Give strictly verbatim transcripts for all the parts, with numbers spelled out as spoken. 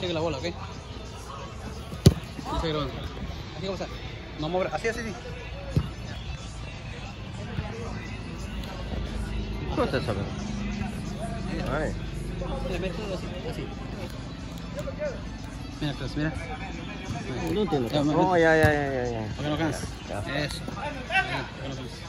sigue la bola, ¿ok? Sigue grabando. Así como está. No mover. Así, así, sí. ¿Cómo te sabes? Ay. Mira, mira, todo así, así. Mira, pues, mira. No entiendo. Ya, Oh, ya, ya, ya, ya, ya. ¿Por qué no cansas? Ya, ya. Eso. Ya, ¿por qué no cansas?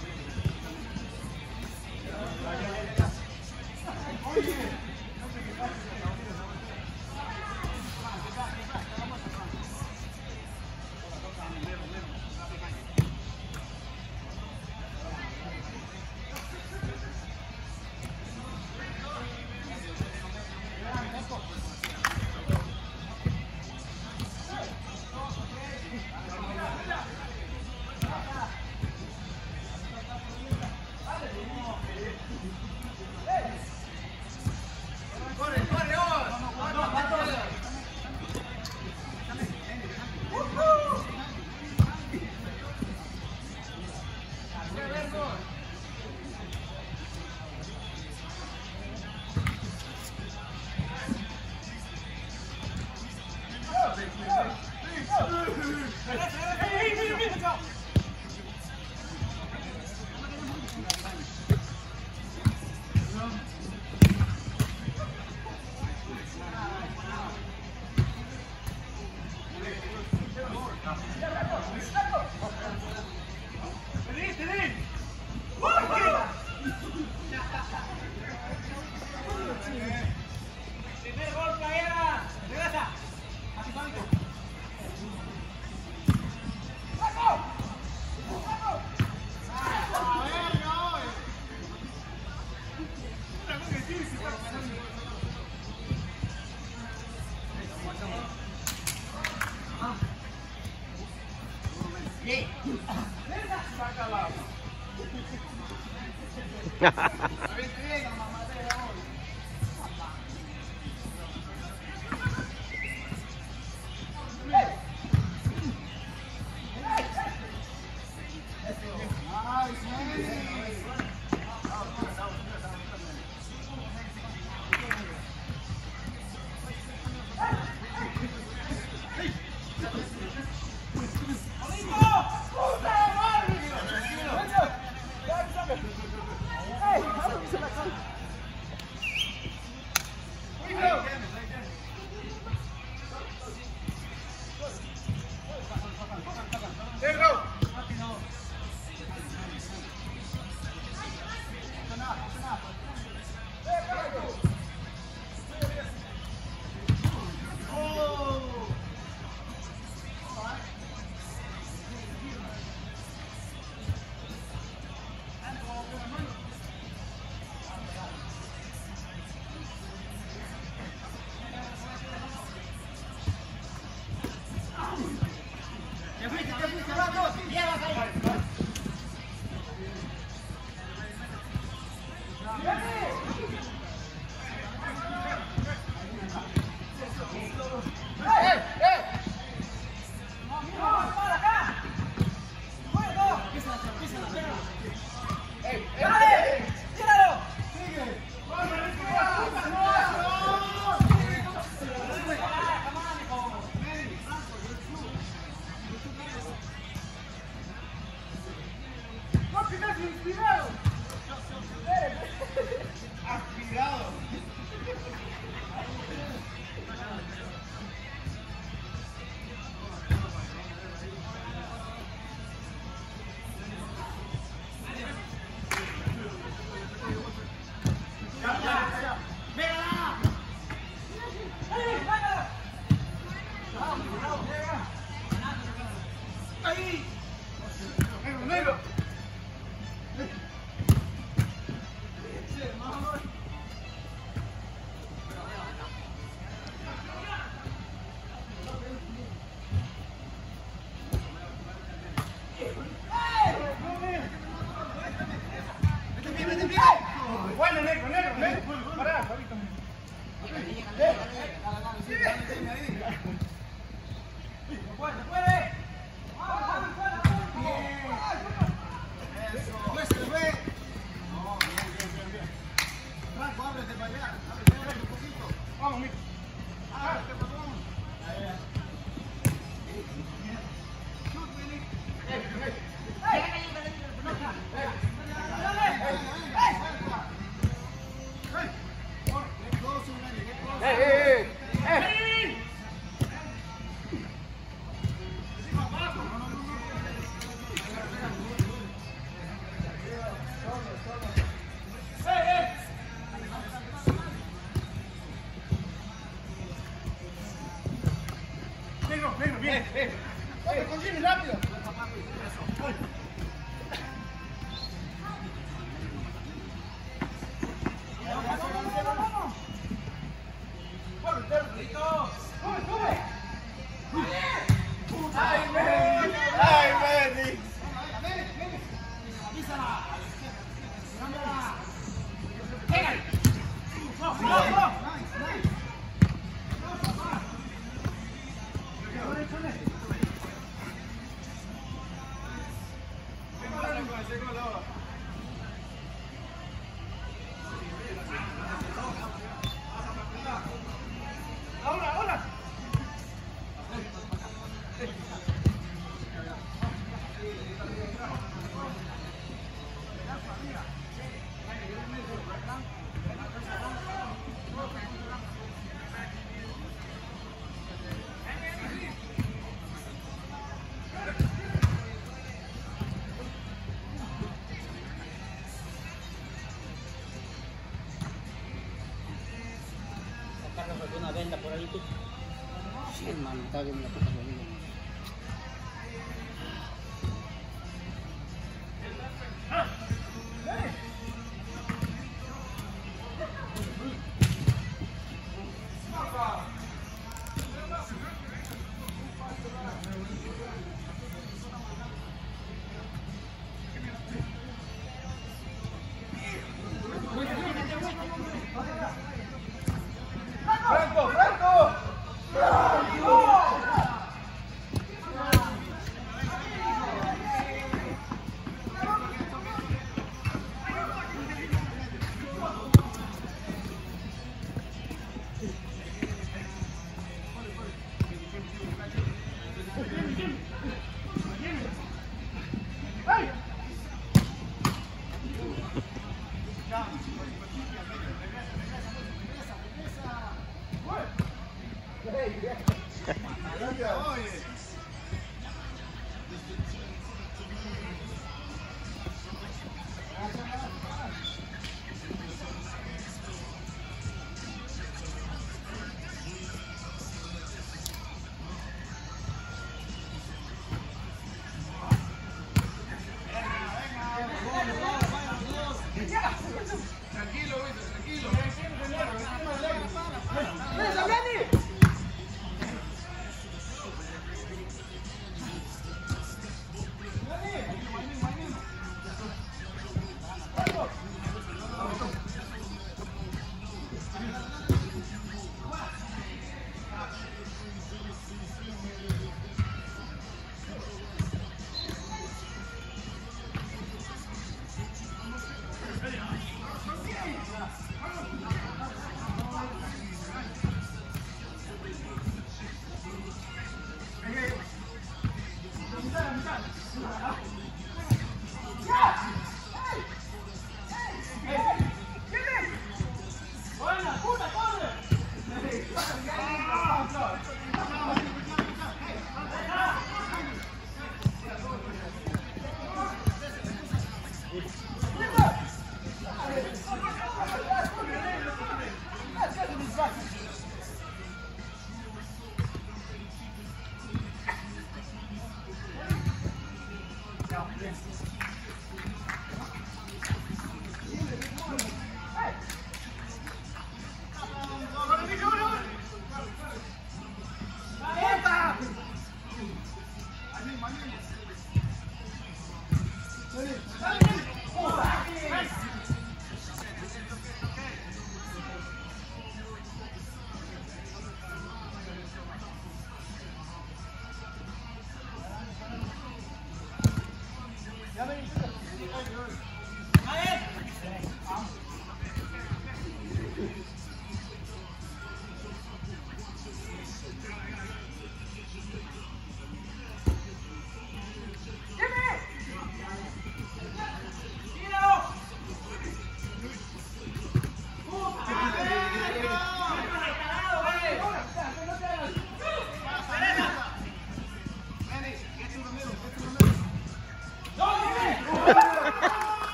Bueno, negro, negro, negro. Pará, ahorita. ¡No puede, no puede! ¡Bien! ¡Se fue! No, bien, bien, bien, bien. Franco, ábrete para allá. Ábrete un poquito. Vamos, mijo. Ábrete, por favor. Oye, con Jimmy, rápido. ¡Ay, Benny! ¡Ay, Benny! Una venda por ahí tú. Sí, hermano, está bien la puta comida. ¡Franco, Franco! Tranquilo, tranquilo.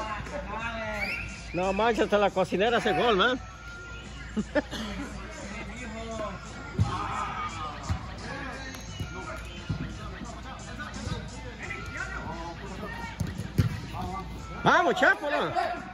No manches, hasta la cocinera hace gol, man. Vamos, Chapo, ¿no?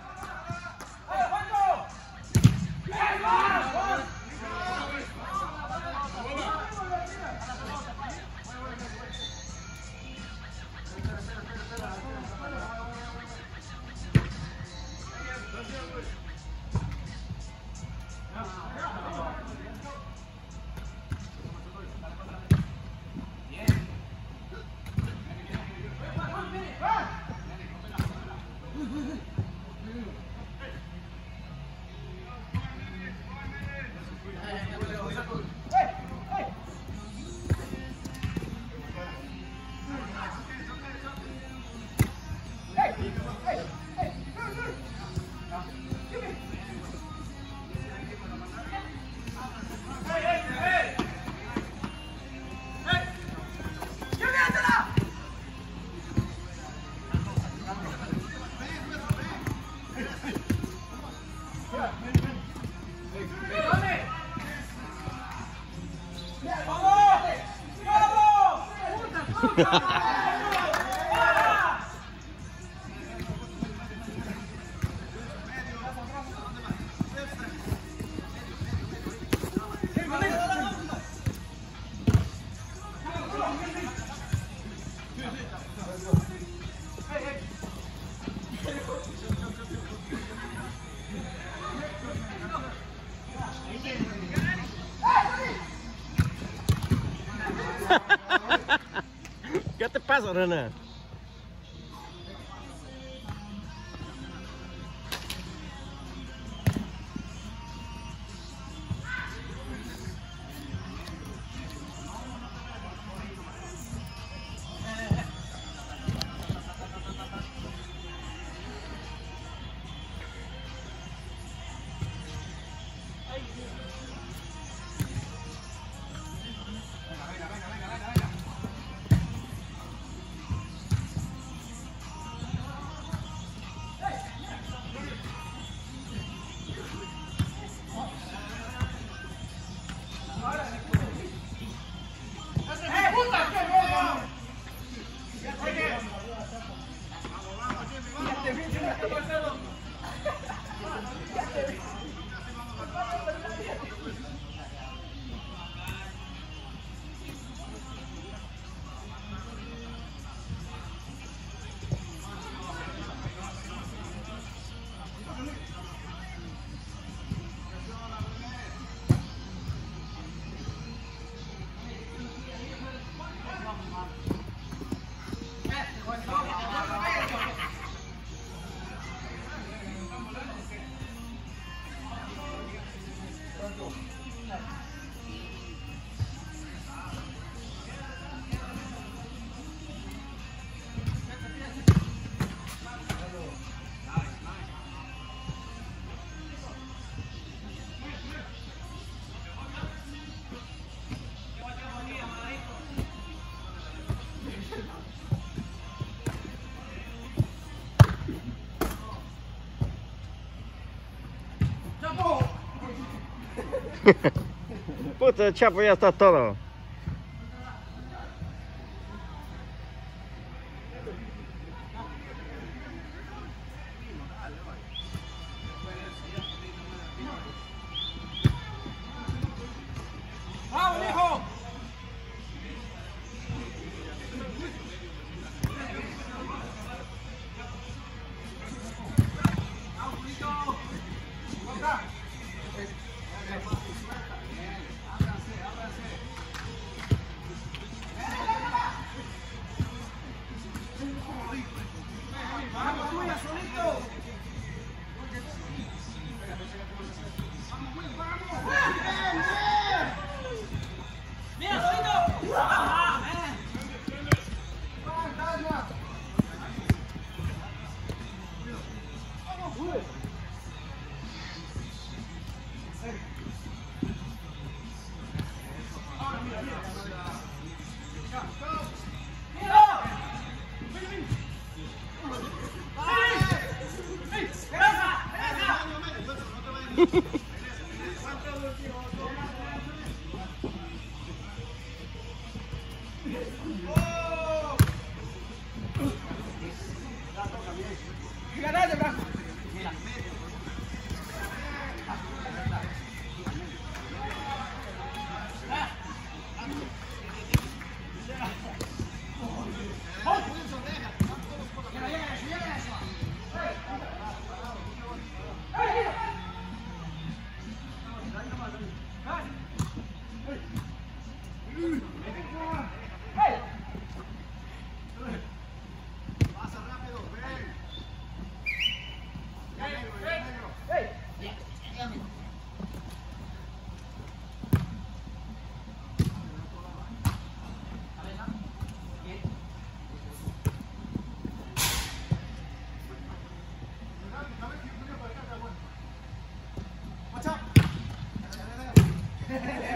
¿Qué te pasa, Rana? Puta, Chapo, ya está todo. ¡Vamos, hijo!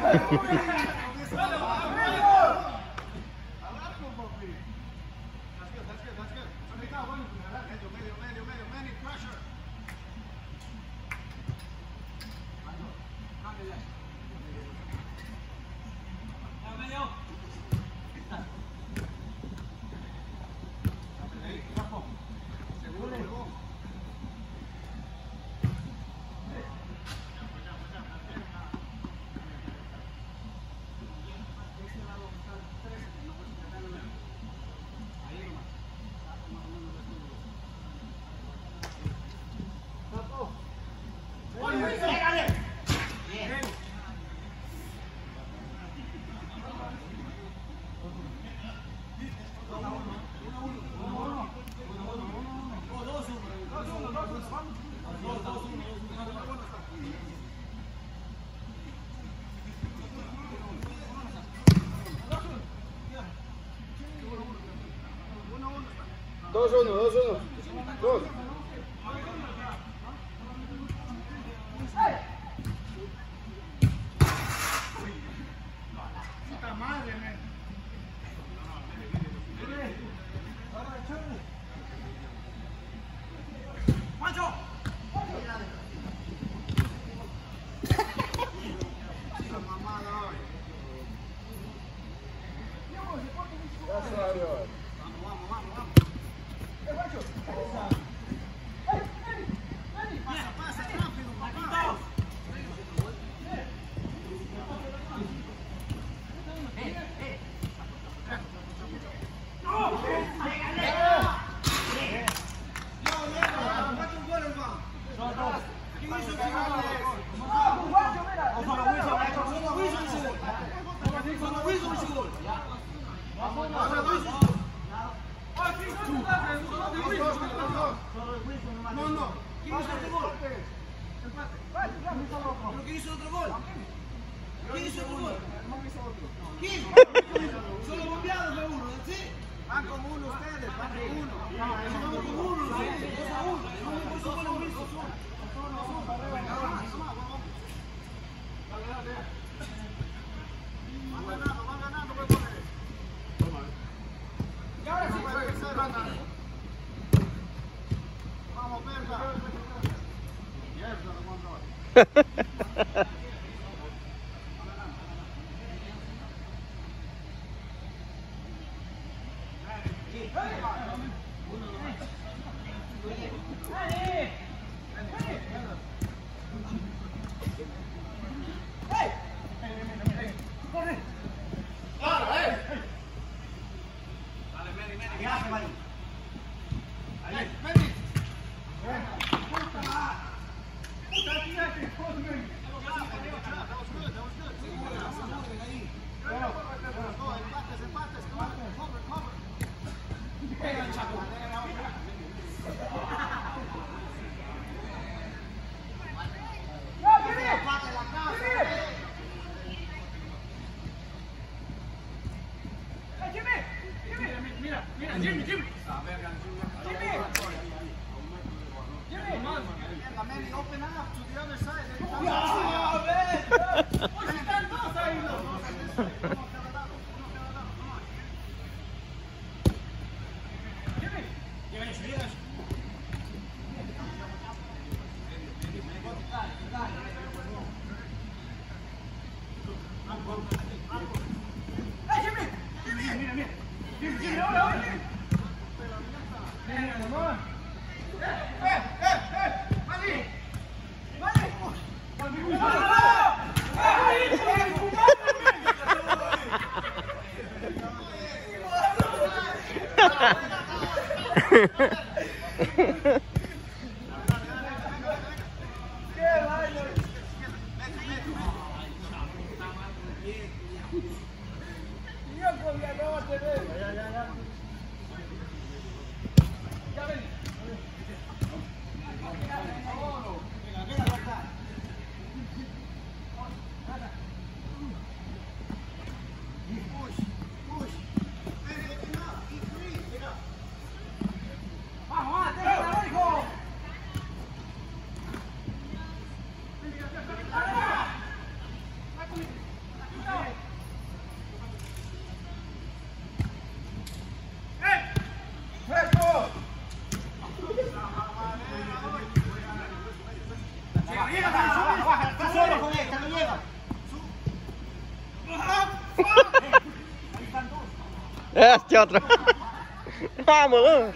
Dos, uno, dos, uno. Dos. Puta madre, men. ¡Pancho! No, no. ¿Quién hizo otro gol? Empate. ¿Pero quién hizo otro gol? ¿Quién hizo otro gol? ¿Quién? Solo bombeados de uno, ¿sí? Van con uno ustedes, van con uno. Vamos con uno, dos a uno. No me puso con mismo. Van ganando, van ganando, voy a poner. Y ahora sí, vamos, verga. Jimmy, Jimmy! Jimmy! Jimmy, open up to the other side. No, man! Están dos ahí, loco. Jimmy! ¡Hey, Jimmy! Jimmy, mira, mira. Jimmy, Jimmy, ahora, ahora. Mira, mamá. ¡Eh, eh, eh! ¡Mali! ¡Mali! ¡Qué baile! Yo podía no tener. Ya, ya, ya. Ya ven. Este otro. Vámonos.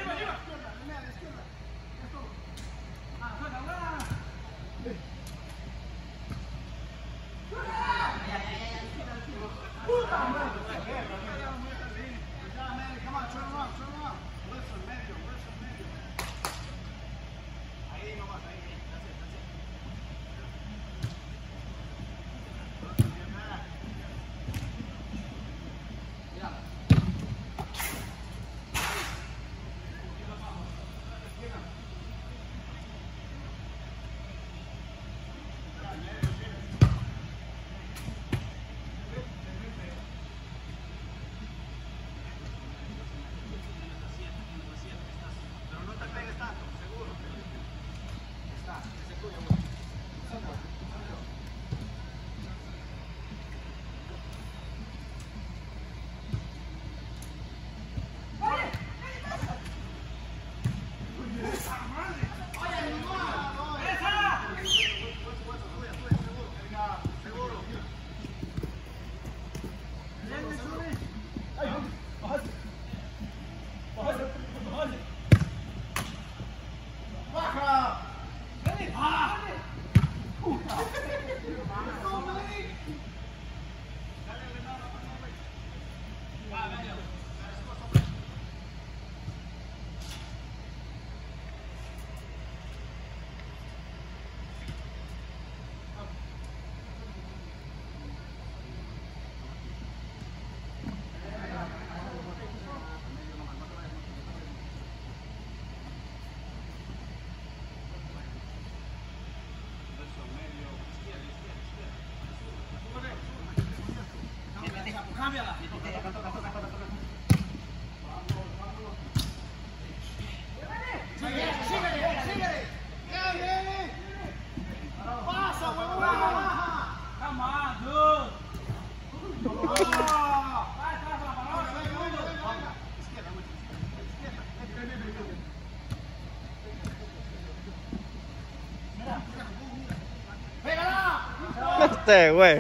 Cámbiala. Síguele, síguele, síguele. Pasa, huevón. Come on, dude. Este, güey.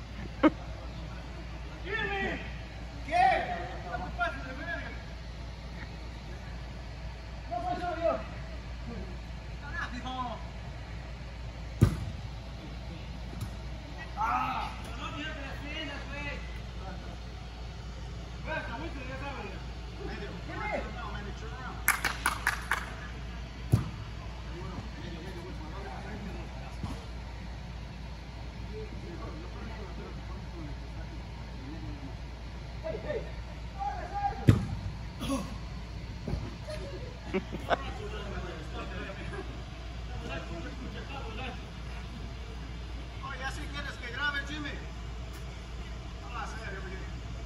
Oye, así quieres que grabe, Jimmy. Habla serio, oye.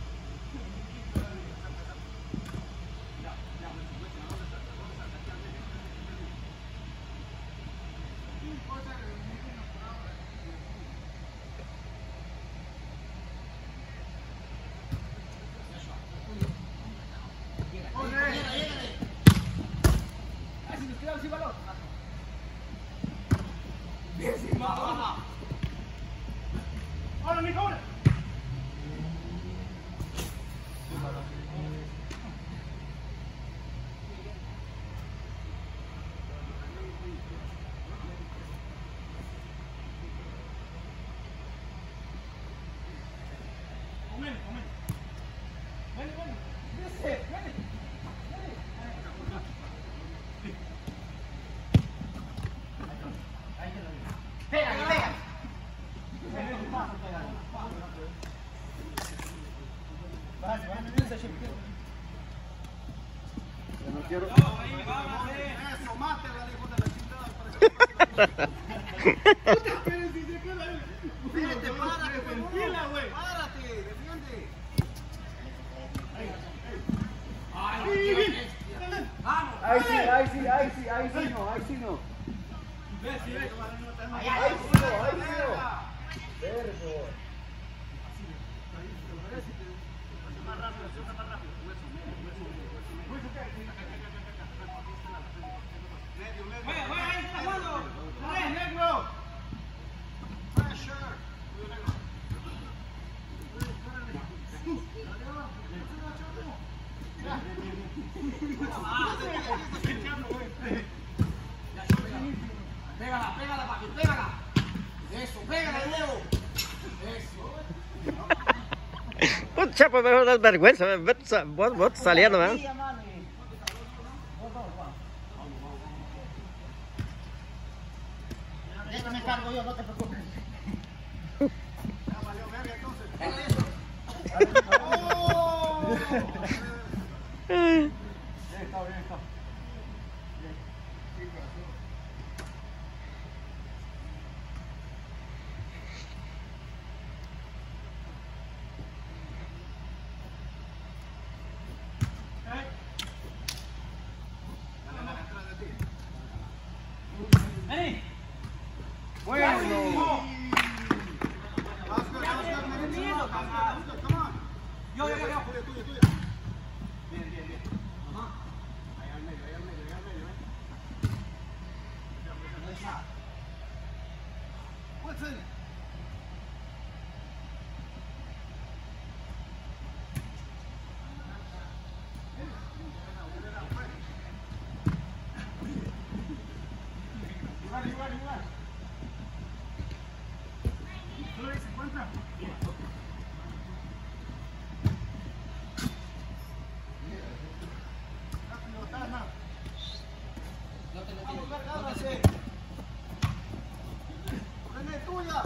Ahora, mi ahora. Comen, comen. Ven, ven. Dice, ven. Pégale, pégale. No quiero. Eso, mátela, hijo de la chingada. Vete, párate, tranquila, güey. Párate, defiende. Vamos. Ahí sí, ahí sí, ahí sí, ahí sí no, ahí sí no. Ve, si ves. Ahí sí no, ahí sí no. Vergo. Más rápido, suelta más rápido. Medio, medio. Güey, güey, ahí está jugando. ¡Ay, negro! Pressure. Negro. Pégala, pégala, papi, pégala. Eso, pégala de nuevo. Eso. Pucha, pues me da vergüenza, vos, vos saliendo, man. Esto me cargo yo, no te preocupes. Ya valió verga entonces. Bien, está bien, está. Vení. Bueno. That's good, that's good, man. That's good, that's good. Come on. Yo, yo, yo, yo. Tuya, tuya, tuya. Bien, bien, bien. Ajá. Ahí al medio, ahí al medio, ahí al medio, ¿eh? What's in it? Igual, igual, igual. ¿Se encuentra? No te lo Vamos, digo. cálmase. René, tuya.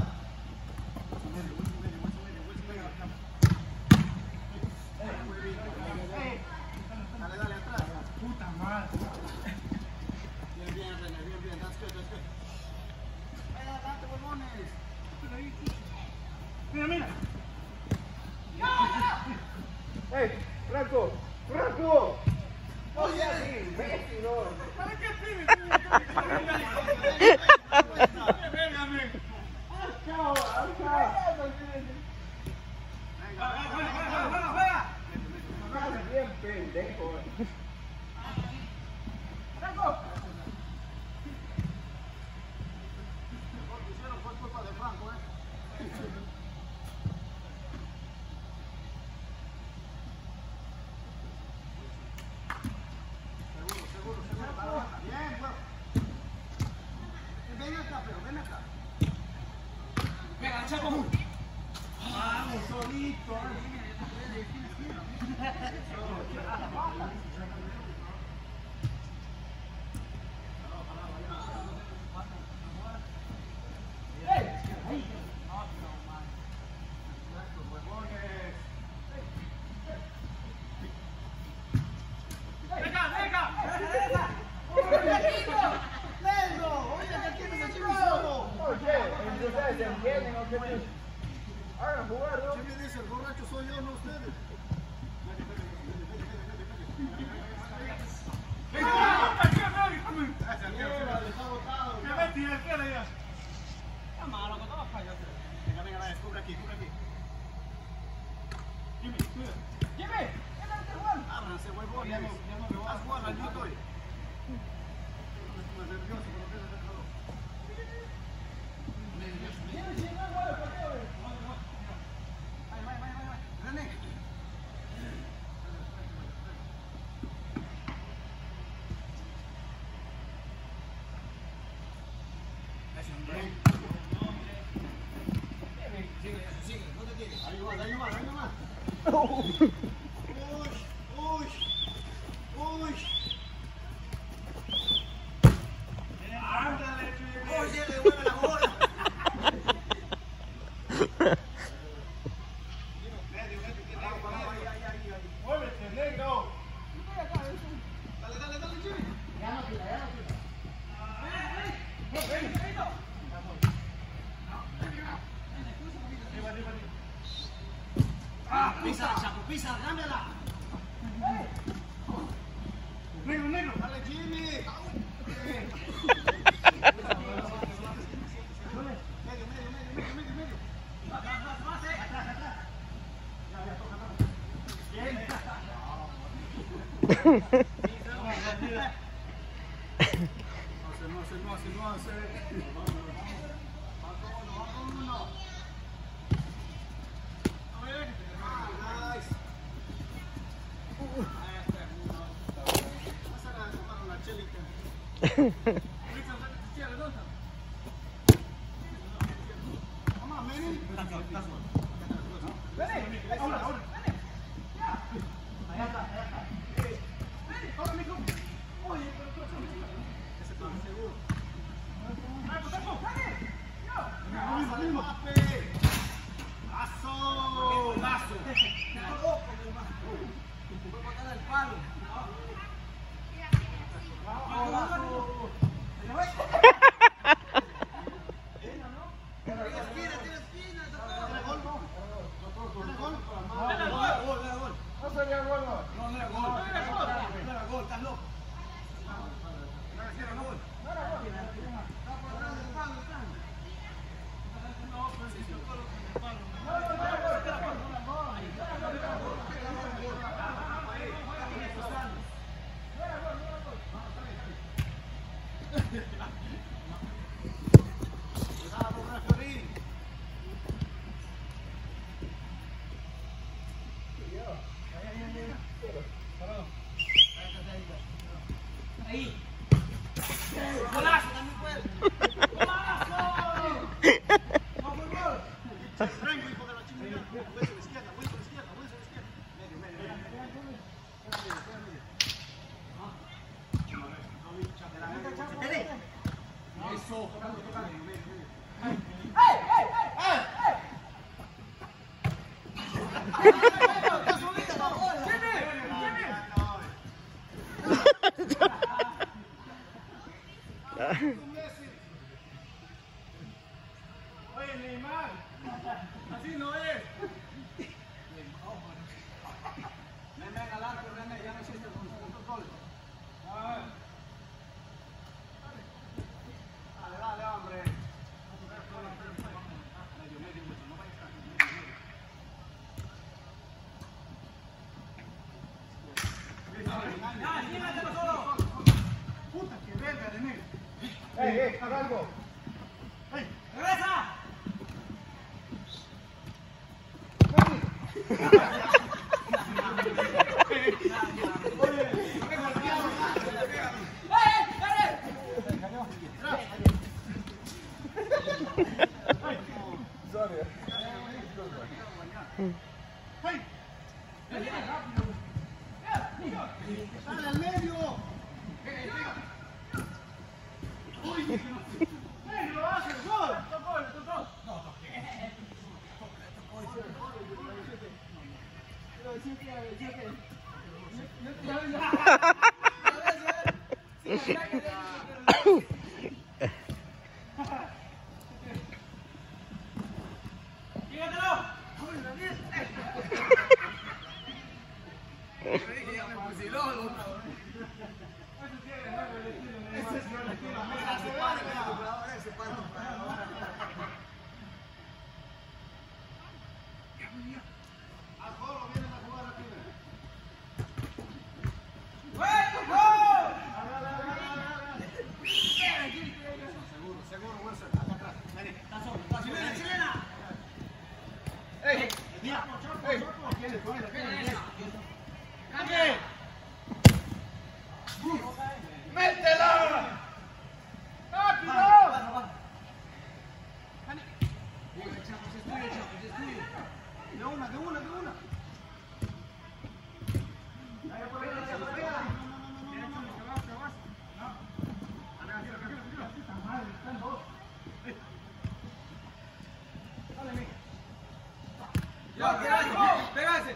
Dale, dale, atrás. Puta madre. Bien, bien, René, bien, bien. That's good, that's good. Ven adelante, huevones. Mira, mira. ¡Ey! ¡Franco! ¡Franco! ¡No seas imbécil, no! ¿Para qué pibe? ¡Chao! ¡Chao! ¡Estás bien pendejo! Fue culpa de Franco, ¿eh? Seguro, seguro, seguro. Bien, bueno. Ven acá, pero ven acá. Venga, chapo. Vamos, solito. Oye, ustedes se entienden, ¿o qué? Hagan jugar, ¿no? ¿Quién me dice? El borracho soy yo, no ustedes. Está botado. Está malo, que todo falla. Venga, venga, venga, cubre aquí, cubre aquí. Jimmy, cuida. Jimmy, Ábranse, huevones. Haz bola, yo estoy. Estoy nervioso, pero tengo que dejarlo. René. Ahí nomás, ahí nomás, ahí nomás. Uy, uy, uy. Ándale, oye, le vuelve la bola. Muévete, negro. Dale, dale, dale, Jimmy. ya no tira, ya no tira. Ah, písala, chapo, písala, dámela. Negro, negro. Dale, Jimmy. Medio, medio, medio, medio, medio, medio. Bien. No hace, no hace, no hace, no hace. Vámonos. A ver. Ah, nice. Oye, Neymar, así no es. Ven, ven al arco, ven, ya no existe el control. Dale, dale, hombre. Medio, medio, mucho, no vayas a estar. Puta que verga de mí. ¡Ey, ey, haz algo! ¡Ey! ¡Regresa! ¡Sale al medio! ¡Uy! ¡Lo haces! ¡Gol! ¡Tocó! ¡Tocó! ¡No toqué! ¡Métela! ¡Rápido! De una, de una, de una. ¡Pégase!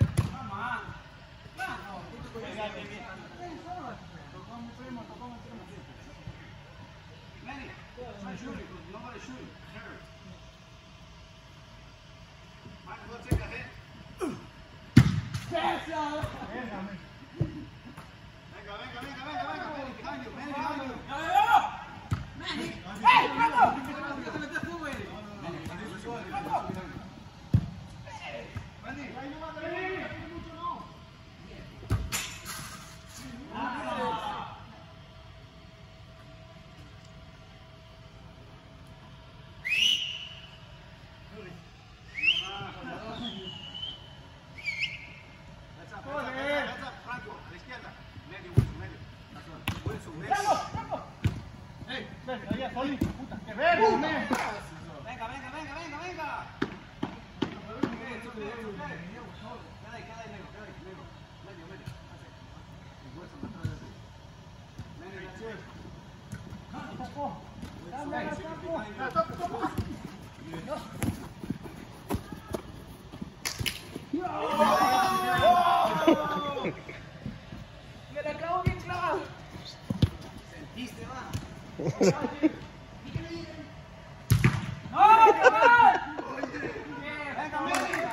Me la acabo bien clavado. Sentiste, va. ¡No, cabrón! Venga, venga.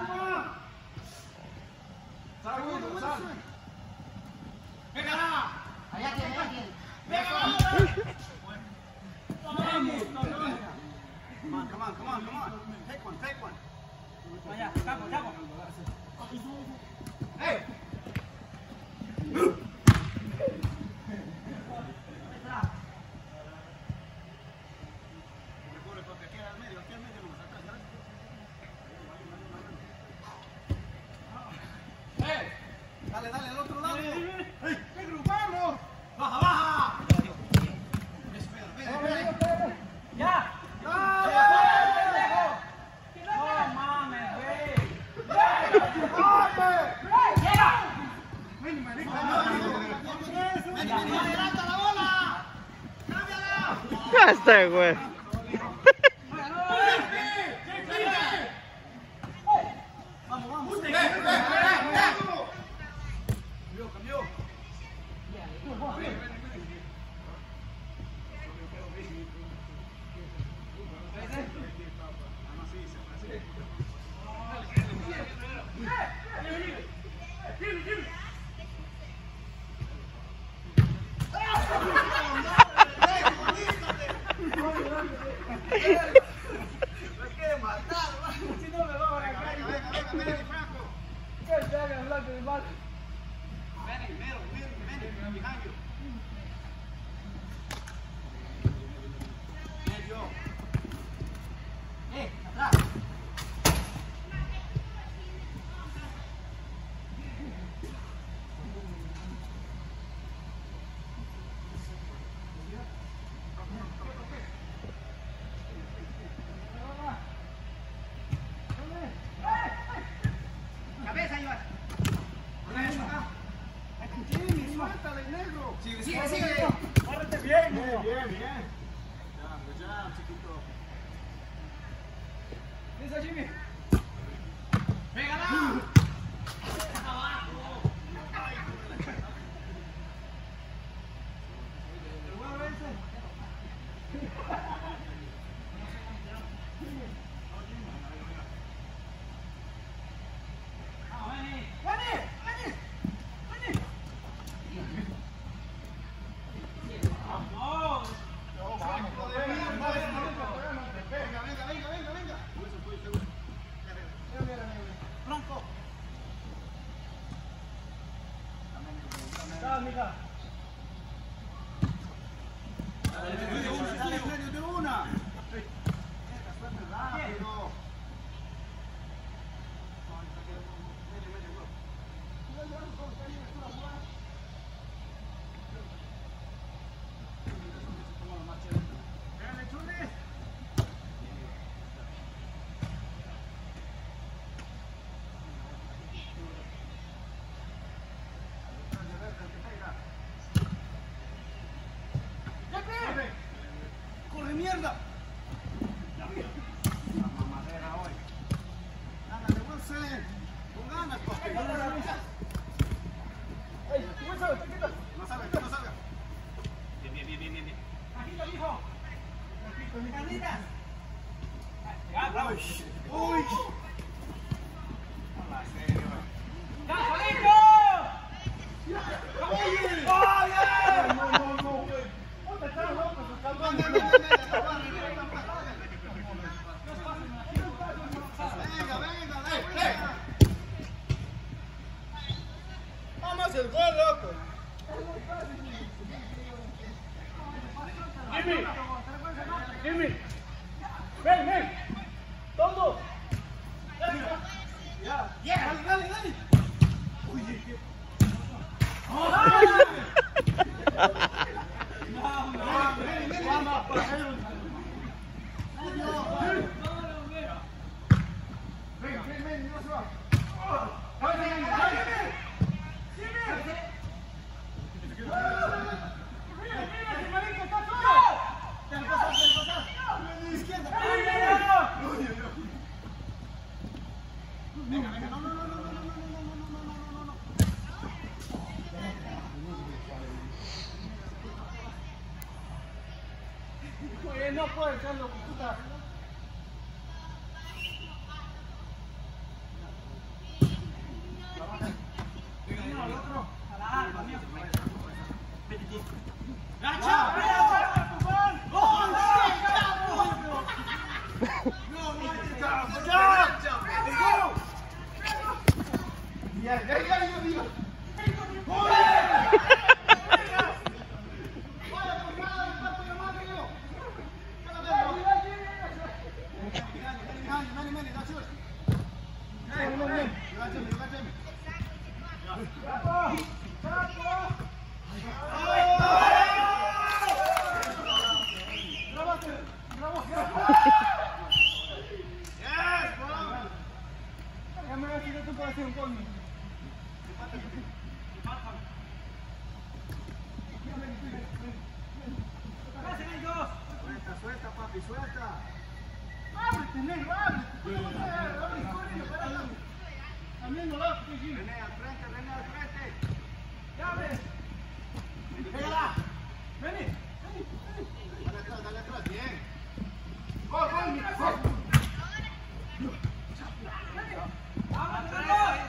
Sal, Guido, sal. Venga. Allá tiene, allá tiene. Come on, come on, come on, come on. Take one, take one. Vaya, capo, capo. Hey! Dale, dale, al otro lado. ¡Hey! ¡Negro, vamos! ¡Baja, baja! Espera, espera, espera. ¡Ya! ¡No! ¡No mames, güey! ¡Llega! ¡Ven, marico! ¡Ven, adelanta la bola! ¡Cámbiala! Ya está, güey. Vamos, vamos. ¡Ven, ven, ven! Cambió, cambió. ¡Eh, atrás! ¡Cabeza, Iván! ¡Suéltale, negro! ¡Sigue, sigue, sigue! ¡Párate bien! Bien, bien, bien. Ya, pues ya, chiquito. ¡Listo, Jimmy! ¡Pégala! Venga, venga, venga, venga, venga. Franco. Dale, de una, dale, medio de una. Venga, suelta rápido. ¡Corre, mierda! La mamadera hoy. Ándale, Wilson. Con ganas, papi. No salga, no salga. Bien, bien, bien, bien, bien. ¡Bajito, mijo! ¡Carnitas! Uy. Uy. ¡Ya, Juanito! ¡Oye! No, no, no, güey. ¿Dónde está el loco? Venga, venga, venga. Venga, venga, venga. Vamos el gol, loco. Jimmy. Jimmy. Ven, ven. Todo. Ya. Ya. Dale, dale, dale. Uy, qué. Que no puede ser lo que puta. No, el otro. A la alma, mío. ¡Gacha! ¡Gol! No, no hay que echar. ¡Ya! ¡Go! ¡Ya, ya, ya, ya! ¡Gol! Suelta, suelta, papi, suelta. Ábrete, negro, ábrete. También no va, René, al frente, René, al frente. Ya, ven. Pégala. Vení, vení, vení. Dale atrás, dale atrás, bien. Gol, gol, gol. ¡Vamos, tres!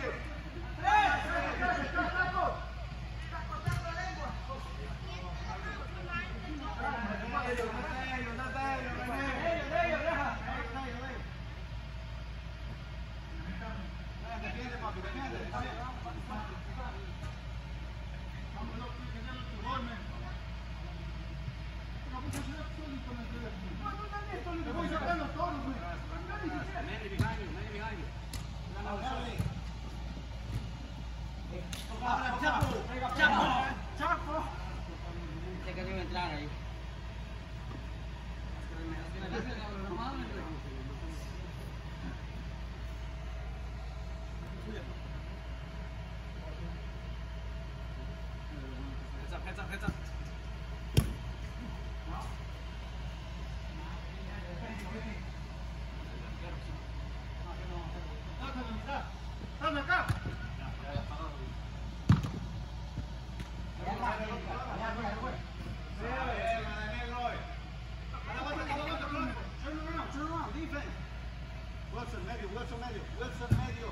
Wilson medio, Wilson medio, Wilson medio.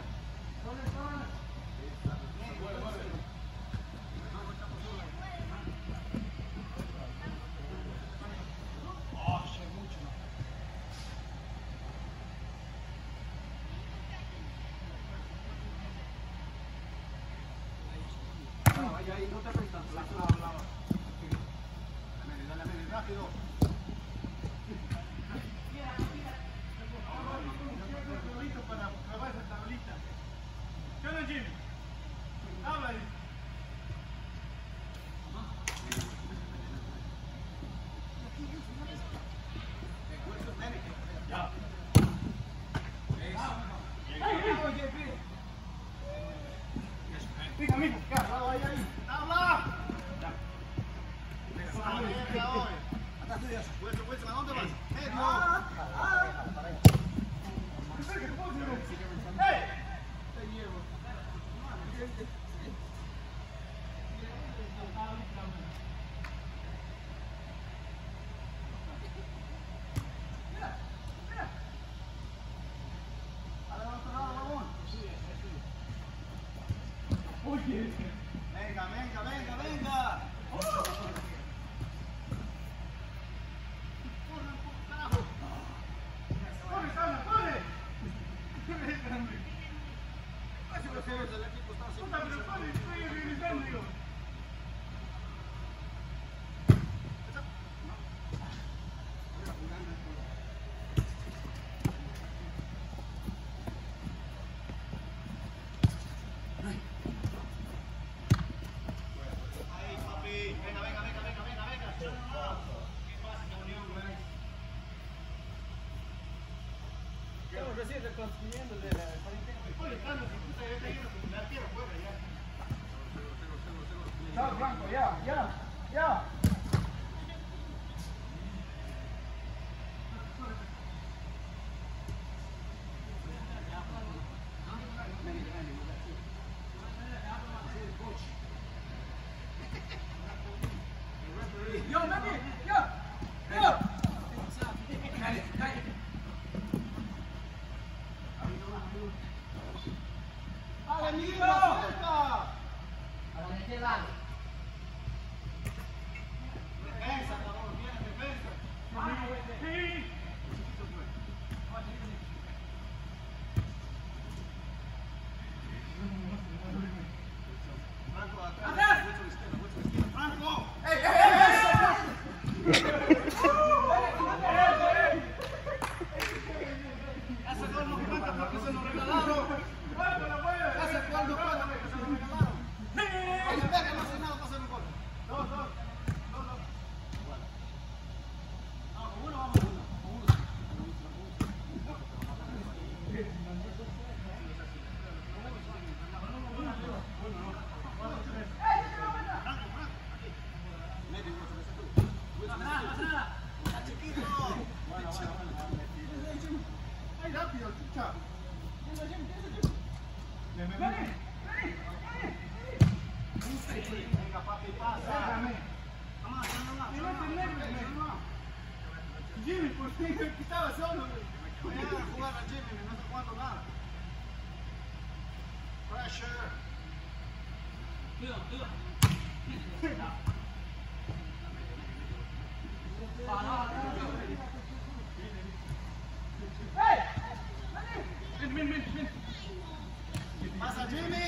Vaya ahí, no te prestas. Dale, dale, dale, rápido. Para probar esa tablita. ¿Qué onda, Jimmy? Habla ahí. Ya. Pica, mijo. Ahí, ahí. ¡Habla! Acá estoy. Wilson, Wilson, ¿a dónde vas? Medio. Venga, venga, venga, venga. Recién reconstruyendo de la cuarentena. Chao, Franco, ya, ya, ya. Yo, Nani, yo, yo. ¿qué pasa? Jimmy, ¿por qué estaba solo? Mañana a jugar a Jimmy, no está jugando nada. Pressure. Cuidado, cuidado. Ven, ven, ven, ven. Pasa Jimmy.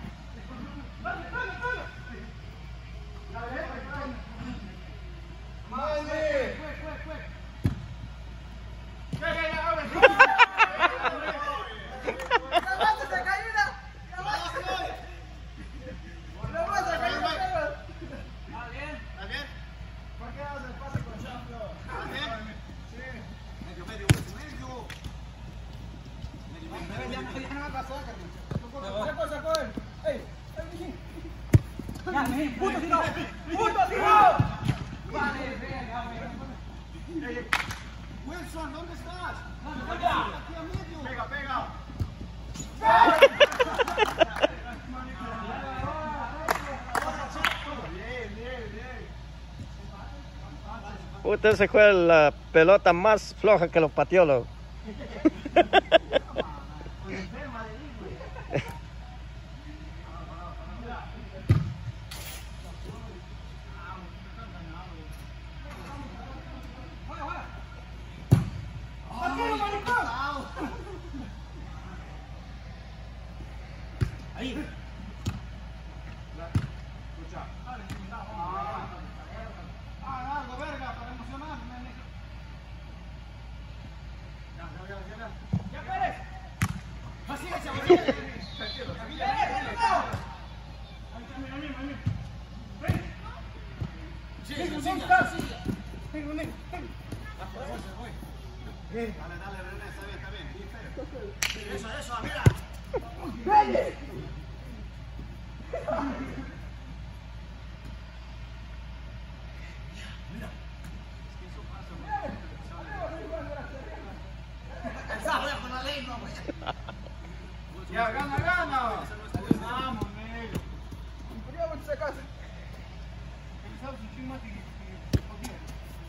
Wilson, ¿dónde estás? Aquí a medio. Pega, pega. Bien, bien, bien. Puta, esa fue la pelota más floja que los pateó, loco. Ahí. Escucha. Ah, algo, verga, para emocionarme. Ya, ya, ya, ya. Ya, Pérez. Paciencia, paciencia. Dale, dale, René, está bien, está bien. Eso, eso, mira. Ya, gana, gana. Vamos, negro. Podríamos sacar. Empezamos un chingo más y podía.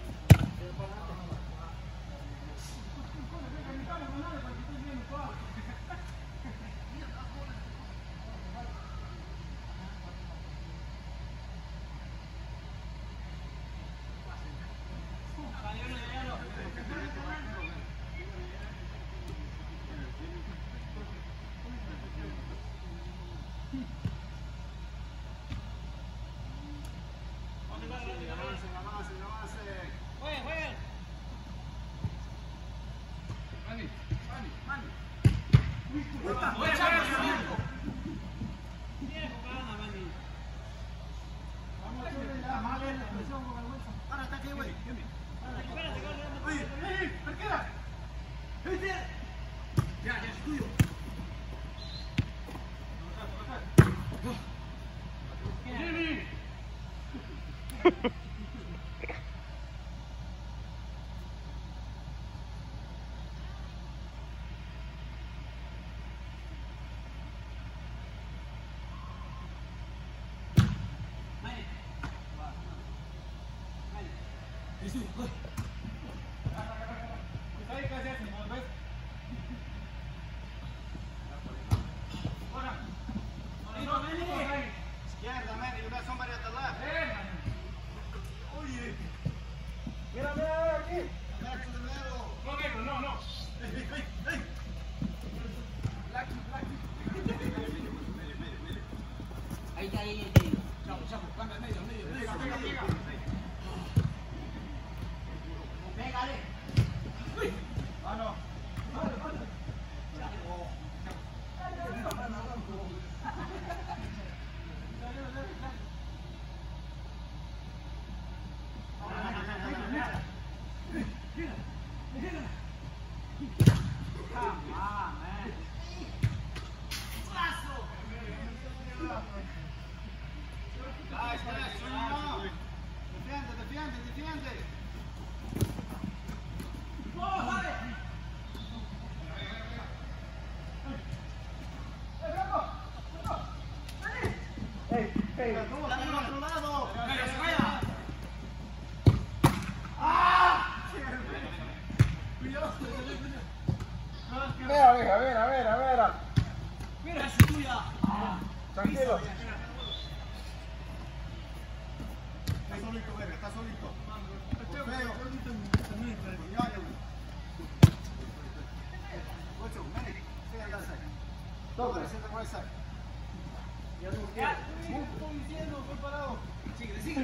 Izquierda, man, you got somebody at the left. Oye. Mira, mira, aquí. Back to the middle. No, negro, no, no. Hey, hey, hey, hey. Blacky, blacky. Ahí está, ahí, ahí, ahí. Chavo, chavo, cambia al medio, al medio. Pega, pega, pega. Pégale. Ah, no. Vale, vale. Defiende, defiende, defiende. Hey, hey, del otro lado. solito, verga, está solito. Por feo. Coñaño. Ocho, medic. Stay on that side. Toca. Sit on the right side. Ya no quiero. Estoy diciendo, estoy parado. Sigue, sigue.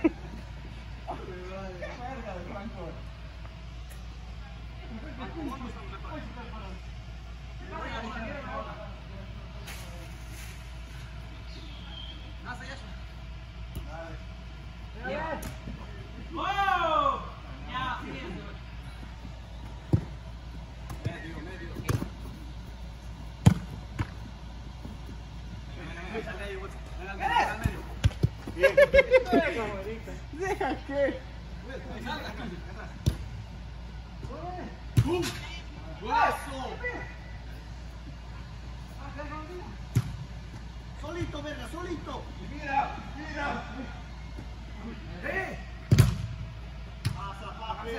Verga de Franco. Deja que. Solito, verga, solito. Mira, mira. ¿Eh? Pasa, papi.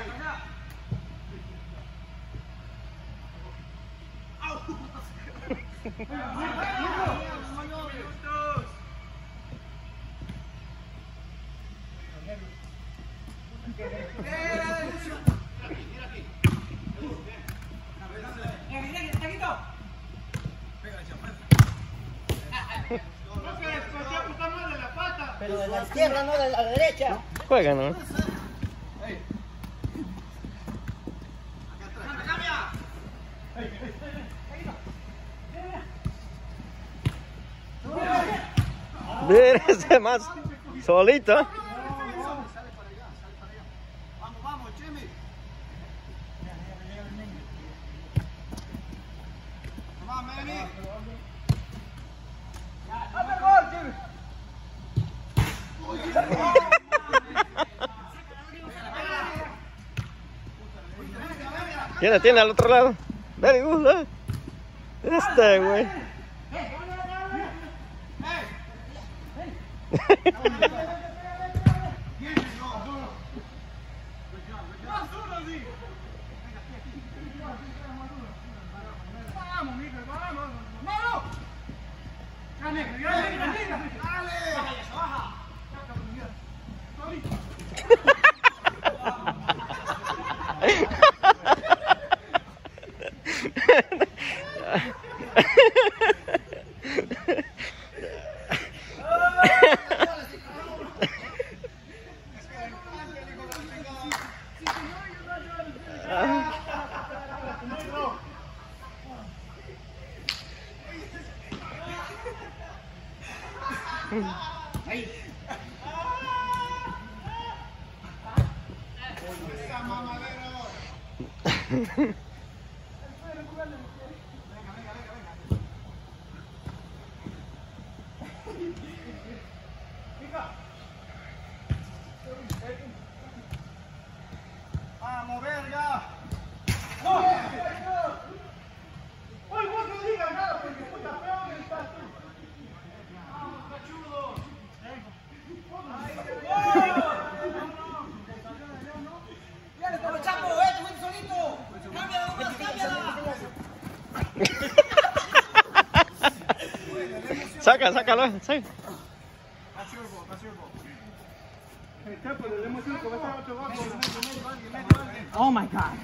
Pero de la izquierda, no de la derecha. Juega, ¿no? Mira ese más solito. Vamos, vamos, Jimmy. Come on, Manny. ¡Hazme gol, Jimmy! Tiene, tiene al otro lado. Very good, ¿eh? Este, güey. Vamos, Miguel, vamos. ¡Vamos! ¡Dale, dale, dale! ¡Dale! ¡Baja, baja! Ahí. ¡Vamos, verga! ¡No! ¡Uy, vos no digas nada porque puta peor estás tú! ¡Vamos, cachudo! Pero Chapo, eh, te fuiste solito. Cámbiala nomás, cámbiala. Saca, sácalo. Saca. That's your ball, that's your ball. Hey, Chapo, le demos cinco, vas a ocho goles. Oh my God.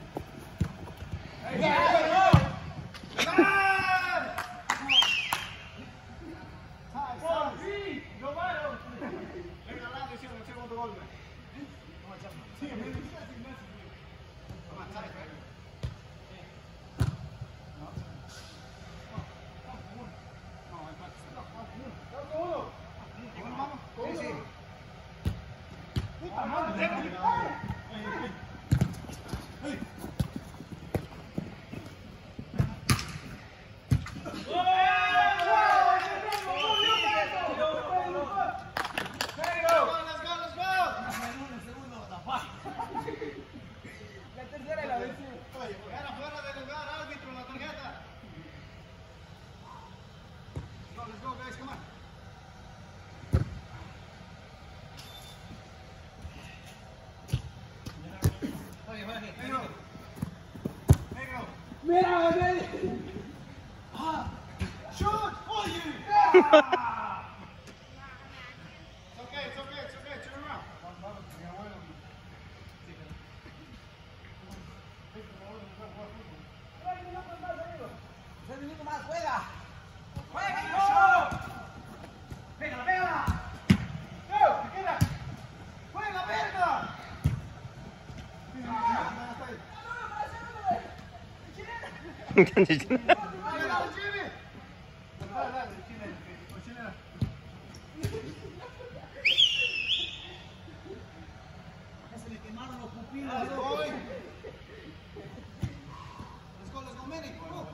Mira, baby! Ah! Shoot! For you! Yeah! It's okay, it's okay, it's okay. Turn around. Dale, dale, Jimmy. Dale, dale, Jimmy. Se le quemaron los pupilos. Let's go. Let's go, let's go, Manny. Go.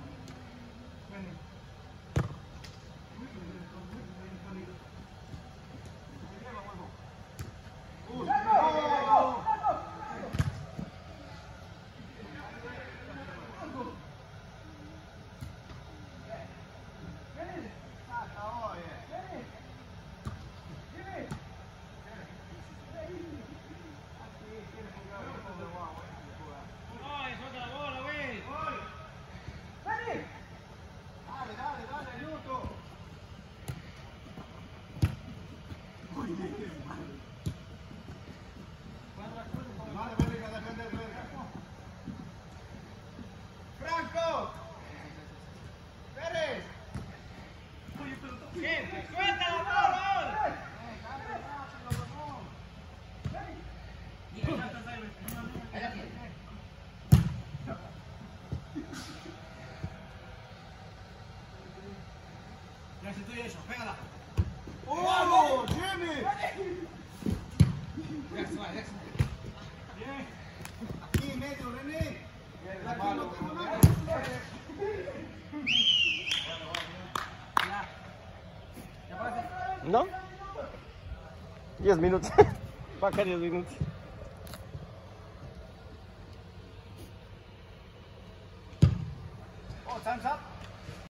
Franco. Perez. ¡Suelta la bola! Ahí la tiene. Ya se estoy eso, pégala. ¡Oh, Jimmy! Bien. Aquí en medio, René. Aquí no tengo nada. ¿No? diez minutos. Baja diez minutos. Oh, time's up.